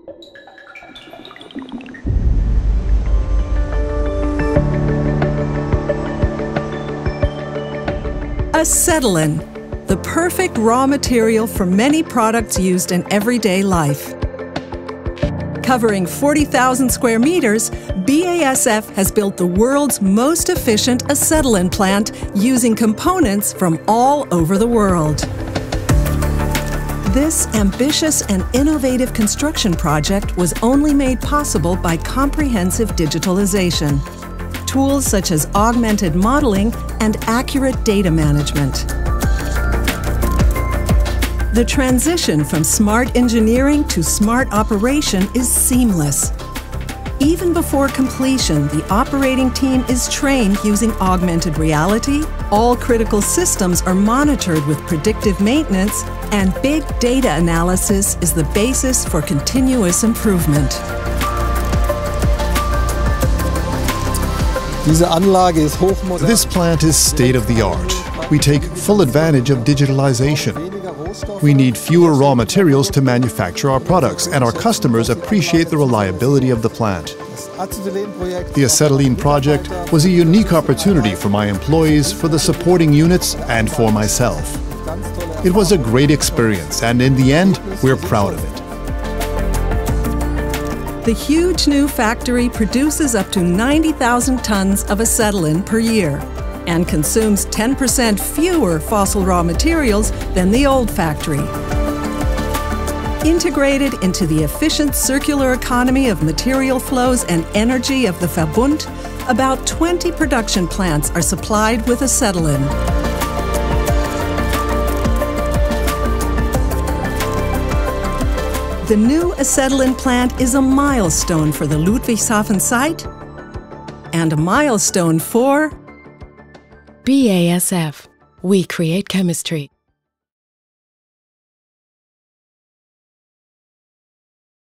Acetylene, the perfect raw material for many products used in everyday life. Covering 40,000 square meters, BASF has built the world's most efficient acetylene plant using components from all over the world. This ambitious and innovative construction project was only made possible by comprehensive digitalization. Tools such as augmented modeling and accurate data management. The transition from smart engineering to smart operation is seamless. Even before completion, the operating team is trained using augmented reality, all critical systems are monitored with predictive maintenance, and big data analysis is the basis for continuous improvement. This plant is state-of-the-art. We take full advantage of digitalization. We need fewer raw materials to manufacture our products, and our customers appreciate the reliability of the plant. The acetylene project was a unique opportunity for my employees, for the supporting units, and for myself. It was a great experience, and in the end, we're proud of it. The huge new factory produces up to 90,000 tons of acetylene per year and consumes 10% fewer fossil raw materials than the old factory. Integrated into the efficient circular economy of material flows and energy of the Verbund, about 20 production plants are supplied with acetylene. The new acetylene plant is a milestone for the Ludwigshafen site and a milestone for BASF. We create chemistry.